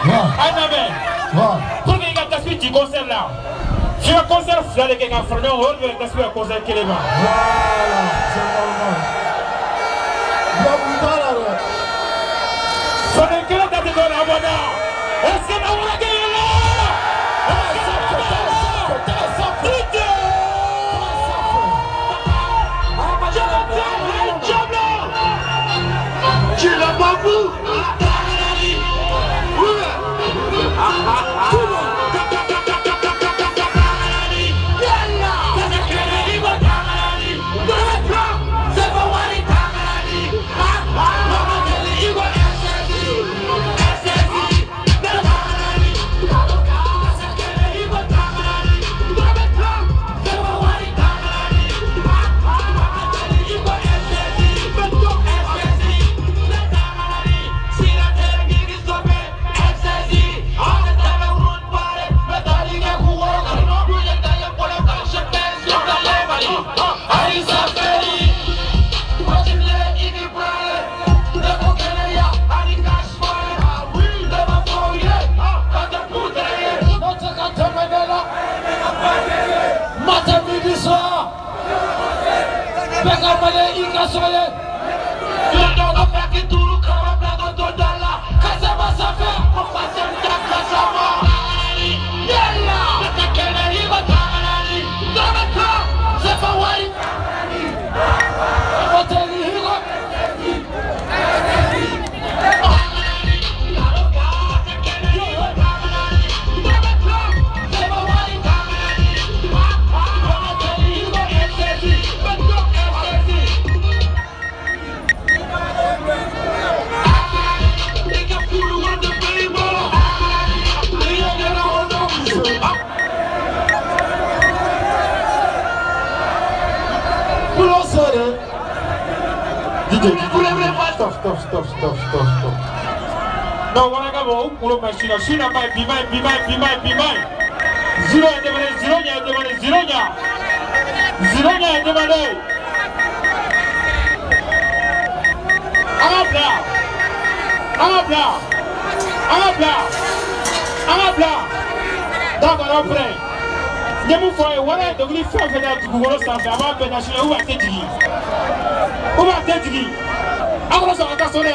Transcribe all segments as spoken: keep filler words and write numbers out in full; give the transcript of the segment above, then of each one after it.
Pour que tu aies du concert là. Je vais concert, je vais aller à un frère, on va aller à un concert qui est là. Voilà, c'est normal. Son équipe est dans la bonne. Est-ce que nous avons gagné là? Tu l'as pas vu? Stop, stop, stop, stop, stop, stop. Non, voilà, gabo, pour le machine, je n'ai pas pimay, pimay, pimay, pimay. Zero est demandé, zero est demandé, zero est. Zero est demandé. Un plat. Un plat. Un plat. Un plat. D'accord, après. Ne vous voyez, voilà, donc il faut faire du boulot sans faire avant de national ou à Tétigi. Ou à Tétigi. Après, ça va sonner.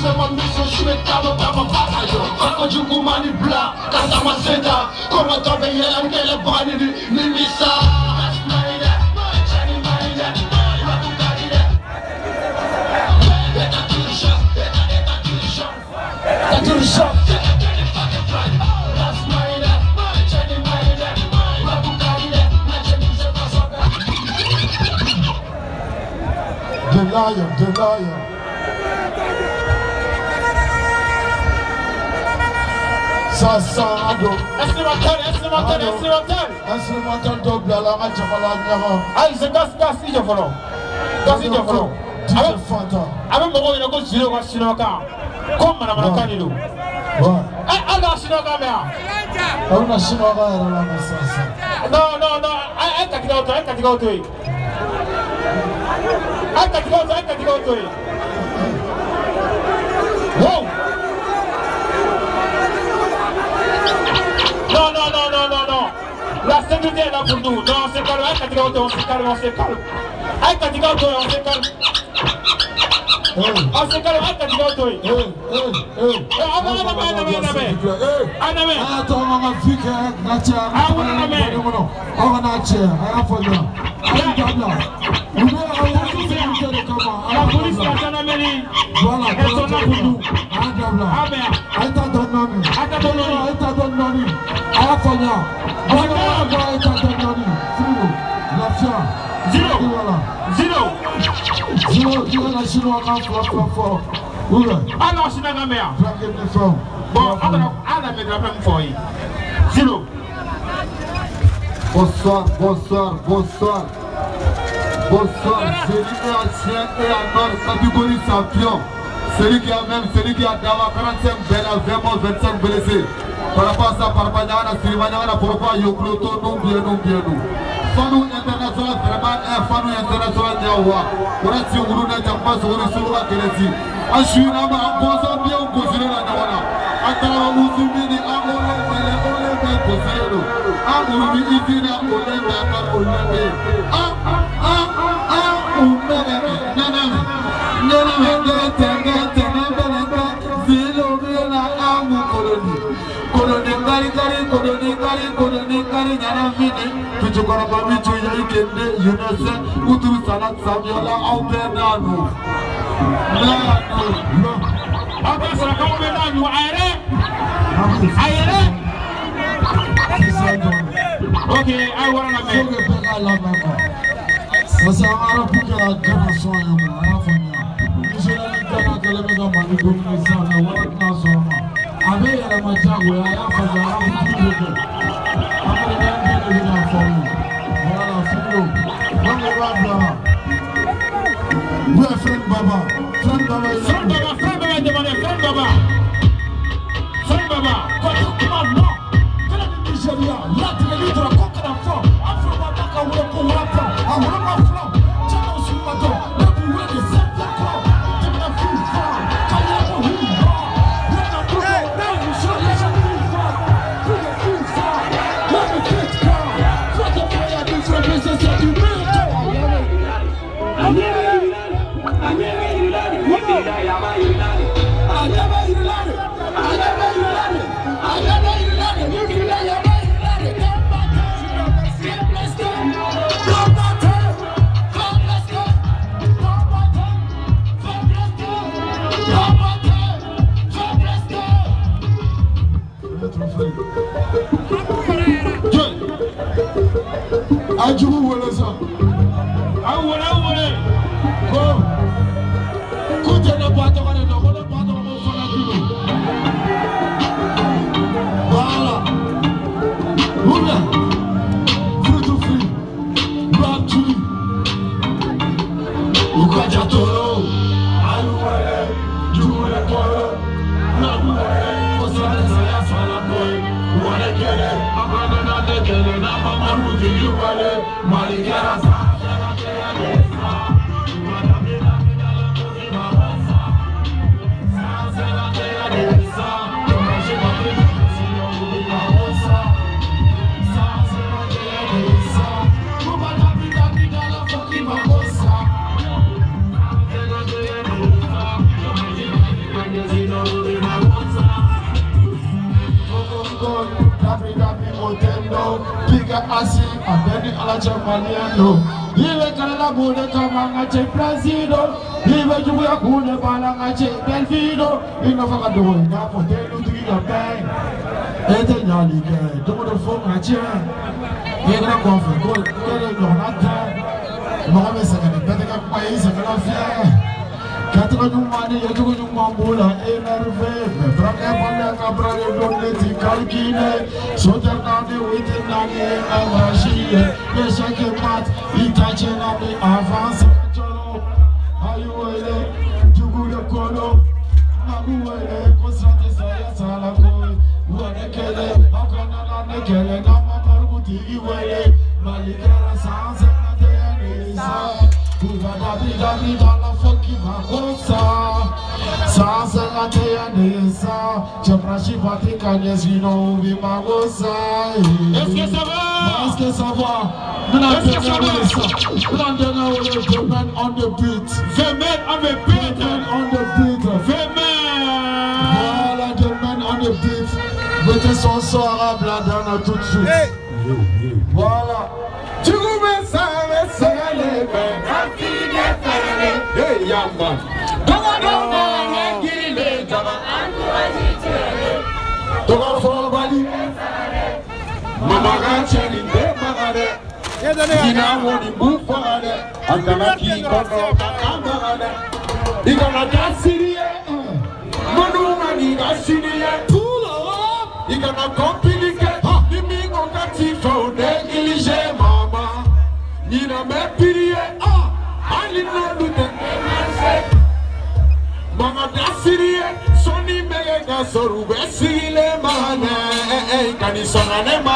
sema miso shime kama kama batayo Ako jungu mani bla Kasa maseta Koma tobe yela mkele bani ni Mimisa That's my dad Chani my dad Rabu kari dad Beta to the shop Beta beta to the shop Beta to the shop Beta to the fucking front That's my dad Chani my dad Rabu kari dad Chani se pasoka The lion, the lion Sasado. Estimateur, estimateur, estimateur. Estimateur double à la match à la Niara. Ah, c'est gas, gas, il y a volon. Gas, il y a volon. Avec Fanta. Avec mon il y a quoi sur le Chinoka. Comme madame la Canilo. Ouais. Ah, alors Chinoka, mais. On a Chinoka à la maison. Non, non, non. Ah, elle t'a dit autre, elle t'a dit autre. Elle t'a dit autre, elle t'a dit autre. Wow. Non, non, non, non, non, non. La sécurité est là pour nous. Non, on s'est calme. On s'est calme, on s'est calme, on s'est calme. On s'est calme. On s'est calme, on s'est calme. Eh, eh, eh. Attends, on va faire que Natia. Ah, on a fait. On a fait. On a fait. La police a déjà amené. Voilà, elles sont là pour nous. Ah merde. Elle t'a donné. Elle t'a donné. Elle t'a donné. À la fin là. Voilà, elle t'a donné. Zéro. La fière. Zéro. Zéro. Zéro. Zéro. La chinoise a fait fort fort. Où est? Ah non, c'est la mère. Bon, on a mis la même fois. Zéro. Bonsoir, bonsoir, bonsoir. Bonsoir, celui qui est ancien et à nord, catégorie champion. Celui qui a même, celui qui a d'avoir quarante-cinq belles, vingt, vingt-cinq blessés. Par rapport à ça, par rapport à ça, Sylvania, pour rapport à Yokloto, non, bien, non, bien, non. Fanou international, vraiment, un Fanou international, Niawa. On a dit, on a dit, on a dit, on a dit, on a dit, on a dit, on a dit, on a dit, Atara musumini amole mele ole me kosero amuri idina ole me aka ole me ah ah ah umele nana nana me tenge tenge tenge zilo mela amu koloni koloni kari kari koloni kari koloni kari nana mini tuju kara babi tuju ikende yunese uturu sanat samyola au benano nano Apa seragam benano aire aire. Ok, I want to make. Parce que on a pour que la gamme soit un peu, on a fait bien. Je l'ai dit quand elle est dans ma domination, on a fait un son. Avec la matière, on a fait un peu de temps. Après le temps de venir en forme. Voilà, Filo. On est là, là. Oui, frère Baba. Frère Baba, frère Baba, frère Baba, demandez, frère Baba. Frère Baba, quand tu commandes, non. Quand le Nigeria, là, tu es libre, quand tu es enfant. Afro Baba, quand on est pour l'enfant. On est pas flanc. Tu es dans le bateau. Le boulet de sept d'accord. Tu es dans le fou, fort. Quand il y a un fou, fort. Tu es dans le fou, fort. Tu es dans le fou, fort. Tu es dans le fou, fort. Tu es dans le fou, fort. Tu es dans le fou, fort. Tu es dans le fou, fort. Tu es Ajubu wele sa. Awole awole. Ko. Kuje na pato kane no ko na pato mo fana kilo. Voilà. Oula. Free to free. Black chili. Ukaja toro. Aluwele. Juwele toro. Nabuwele. Kosale saya fana boy. Wale kele. Akana na de kele na mama ruti yuwele. Malikera sa. Zino Ruby Magosa. Dabi Dabi Motendo, Piga Asi, Abedi Alacha Maliano. Iwe Canada Bude Kamangache Prasido, Iwe Juya Kune Balangache Delfido, Inova Doing, Napotelo to your bank. Ete Yali, don't the phone at you. You're going to go for good, get it, you're not there. Mohammed Second, better get my ears and not fair. Catalogue money, you're doing Mambula, Enerve, Braka Cabra, don't let it calculate. So they're not waiting on the Avashia. Yes, I can mat, Itachen on the Avance. Are you waiting to go to Kono? Nabu, Constantine Salako, who are the Kele, Akana, the Kele, Namaruti, Malikara Sans and Adrianisa. Who got a big Dabi Dala fucking Magosa? Sans and Adrianisa. Chaprashi Patika, yes, you know, we Magosa. Est-ce que ça va? Est-ce que ça va? Est-ce que ça va? The man on the beat. The man on the beat. The man on the beat. The man. Voilà, the man on the beat. Mettez son son arabe là-dedans tout de suite. Voilà. Tu me savais, c'est les mecs. Hey, young man. Don't go, kill it, come on. Don't go for body. Mama got chatting, Mama. Ina woni move for it. I'm gonna keep on going. You gonna dance it. Manu mani dance it. Pull up. You gonna complicate. You mean on that phone, English, Mama. You know me pity. Ah, I didn't know that. Mama dance it. Sonny mega soru besile mana. Can you song anema?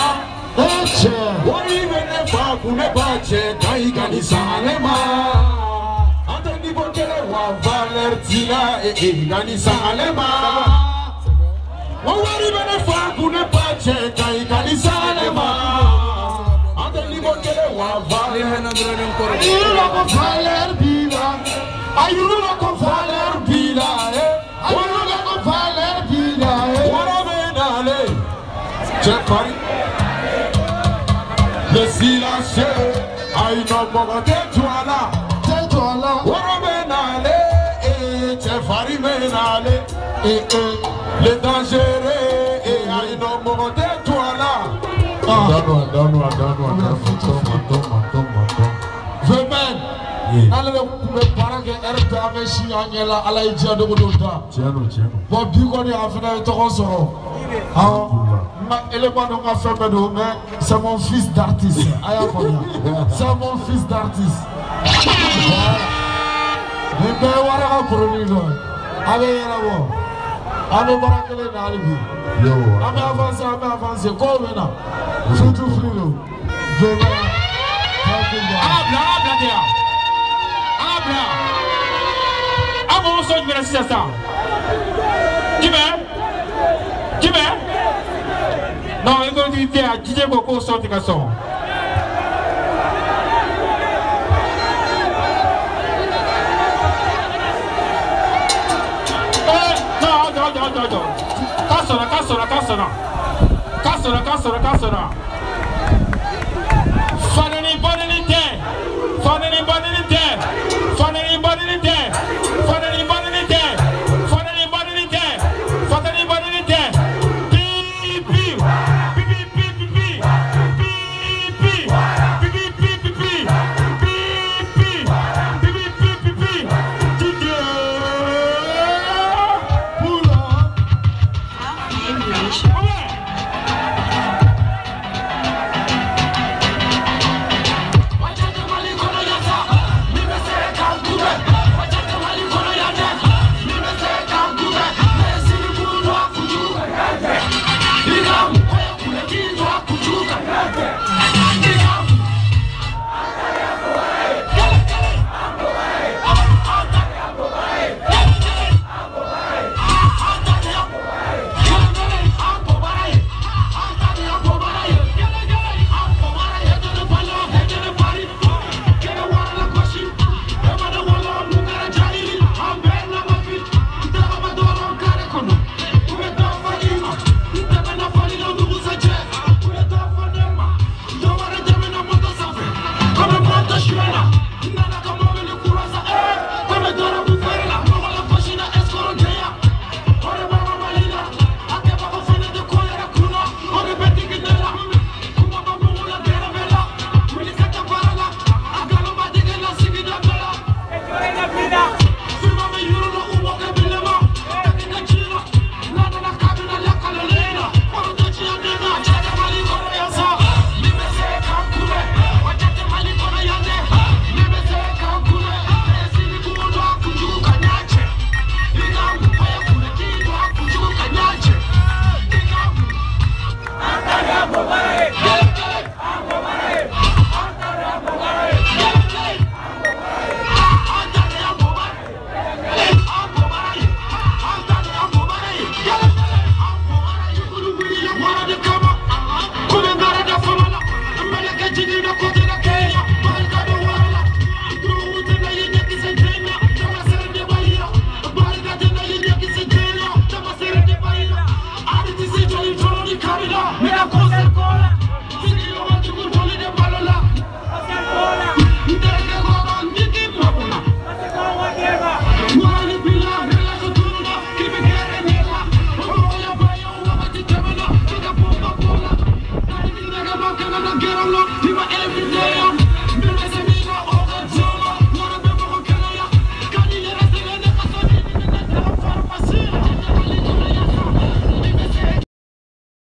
What even if I could never check, I can Salema. And then the Bokele was Valertina, can Salema. What even if I could never check, I can Salema. And then the Bokele was Valertina. You look of Valer Bila. Are you look of Valer Bila? Are you look of Valer Bila? What a man, check on it. Le silence, aïe non bon tais-toi là, tais-toi là. Wara menale, eh, t'es fari menale, eh eh, le dangereux, eh, aïe non bon tais-toi là. Ah, donne-moi, donne-moi, donne-moi, donne-moi, donne-moi, donne-moi. Vemen, allez me parler que R P A me chie la, ala idia de bodota. Tiens, tiens. Bon, bigo ni affaire de ton soro. Ah. C'est mon fils d'artiste. C'est mon fils d'artiste. Non, il faut dire à Didier Boko sortir le son. Non, non, non, non, non. Casse-la, casse-la, casse-la. Casse-la, casse-la, casse-la. Fanny, bonne unité. Fanny, bonne unité. Fanny,